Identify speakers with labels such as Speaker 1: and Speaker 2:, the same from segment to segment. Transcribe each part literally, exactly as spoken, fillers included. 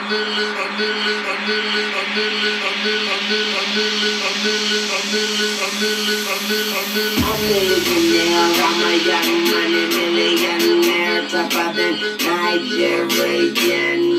Speaker 1: Millionaire, tougher than Nigerian.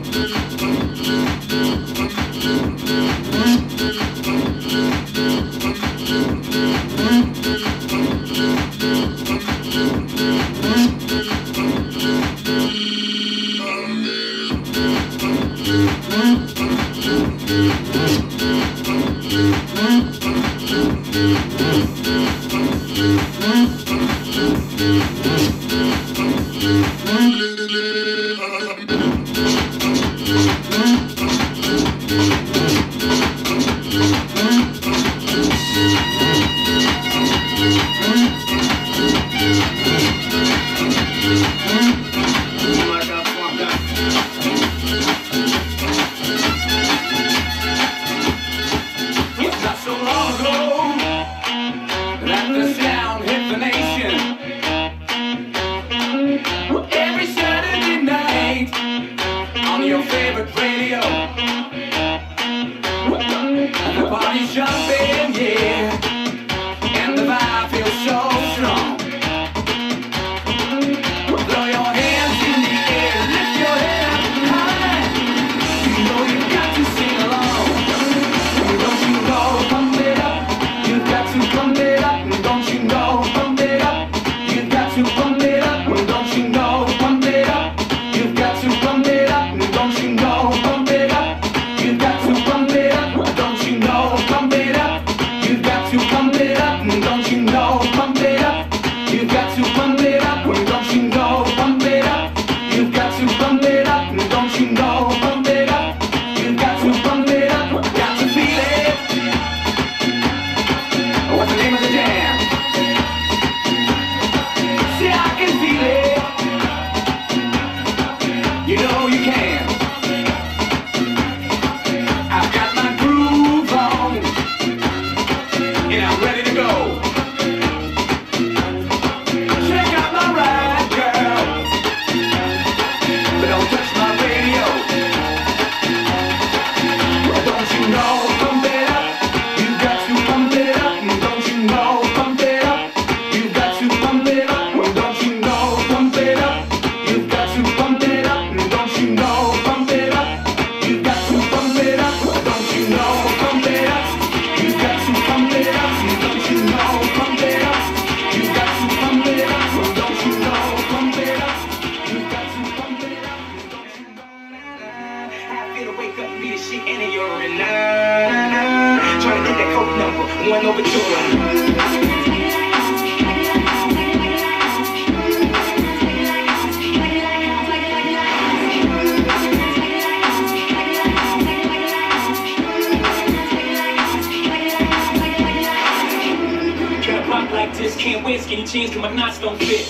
Speaker 2: Can't wear skinny jeans cause my knots don't fit.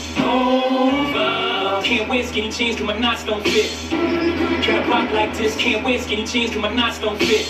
Speaker 2: Over. Can't wear skinny jeans cause my knots don't fit. Tryna rock like this. Can't wear skinny jeans cause my knots don't fit.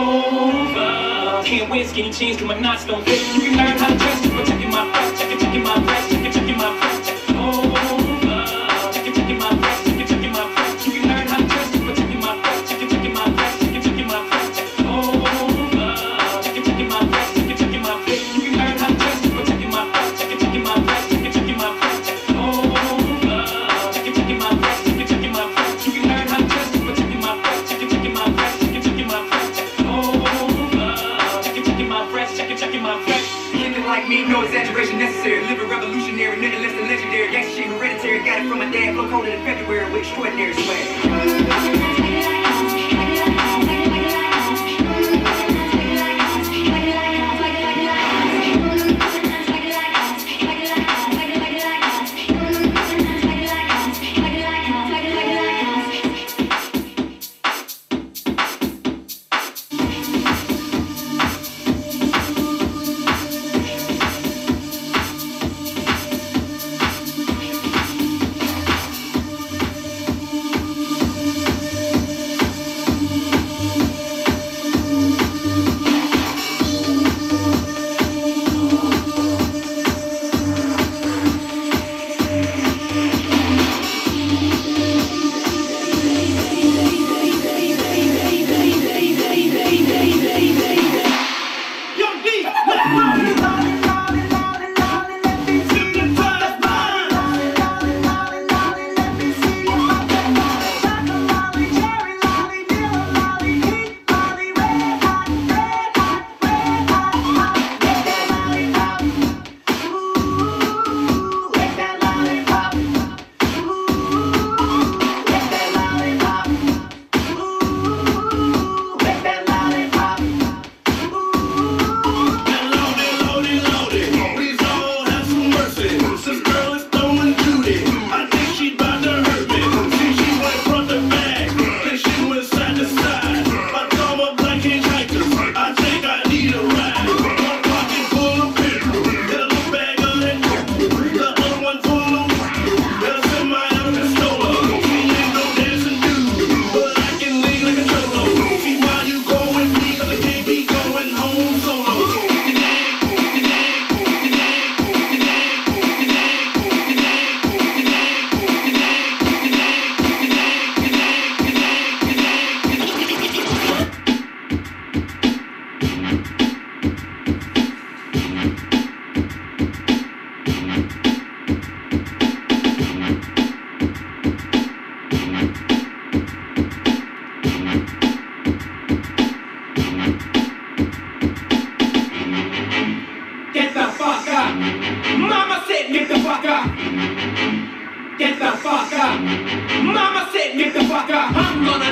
Speaker 2: Over. Can't wear skinny jeans cause my knots don't fit. You can learn how to dress just by checking my breast. Check it, checking my breast. Check it, checking my breast. Check it. Over. Check it, checking my breast. Check it, checking my breast. You can learn how to dress just by checking my breast. Check it, checking my breast. Check it, checking my breast. Check it. Over. Check it, checking my breast. Check it, checking my breast. You can learn how to dress just by checking my breast. Check it, checking my breast. Check it, checking my breast. Check it. Over. Check it, checking my breast. Check it, checking my breast. You can learn how to dress just by checking my breast. Check it, checking my breast. Check it, checking my breast. Check it. Over. Check it, checking my breast. Check it, checking my breast.
Speaker 3: Living like me, no exaggeration necessary. Living revolutionary, nothing less than legendary. Gangsta shit hereditary, got it from my dad. Flow colder than February with extraordinary swag.
Speaker 1: fuck up. Mama said, get the fuck up. I'm gonna